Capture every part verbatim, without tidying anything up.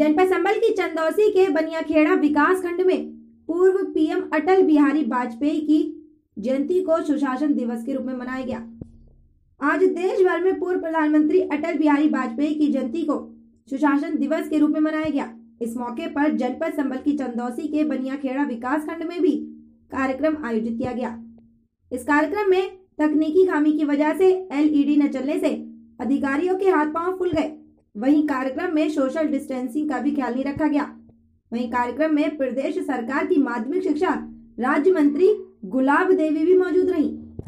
जनपद संबल की चंदौसी के बनियाखेड़ा विकास खंड में पूर्व पीएम अटल बिहारी वाजपेयी की जयंती को सुशासन दिवस के रूप में मनाया गया। आज देश भर में पूर्व प्रधानमंत्री अटल बिहारी वाजपेयी की जयंती को सुशासन दिवस के रूप में मनाया गया। इस मौके पर जनपद संबल की चंदौसी के बनियाखेड़ा विकास खंड में भी कार्यक्रम आयोजित किया गया। इस कार्यक्रम में तकनीकी खामी की वजह से एलईडी न चलने से अधिकारियों के हाथ पांव फूल गए। वहीं कार्यक्रम में सोशल डिस्टेंसिंग का भी ख्याल नहीं रखा गया। वहीं कार्यक्रम में प्रदेश सरकार की माध्यमिक शिक्षा राज्य मंत्री गुलाब देवी भी मौजूद रही।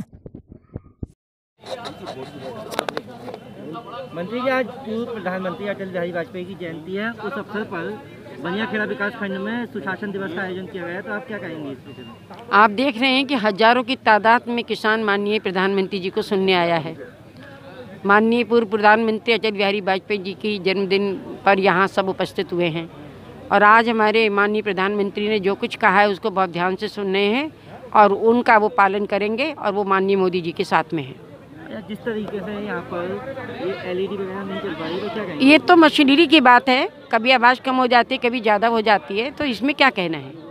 मंत्री जी, आज पूर्व प्रधानमंत्री अटल बिहारी वाजपेयी की जयंती है। उस अवसर पर बनियाखेड़ा विकास खंड में सुशासन दिवस का आयोजन किया गया है, तो आप क्या कहेंगे इस विषय में? आप देख रहे हैं कि हजारों की तादाद में किसान माननीय प्रधानमंत्री जी को सुनने आया है। माननीय पूर्व प्रधानमंत्री अटल बिहारी वाजपेयी जी की जन्मदिन पर यहाँ सब उपस्थित हुए हैं और आज हमारे माननीय प्रधानमंत्री ने जो कुछ कहा है उसको बहुत ध्यान से सुन रहे हैं और उनका वो पालन करेंगे और वो माननीय मोदी जी के साथ में है। जिस तरीके से यहाँ पर ये एलईडी वगैरह नहीं चल पाई, तो क्या कहेंगे? ये तो मशीनरी की बात है, कभी आवाज़ कम हो जाती है, कभी ज़्यादा हो जाती है, तो इसमें क्या कहना है।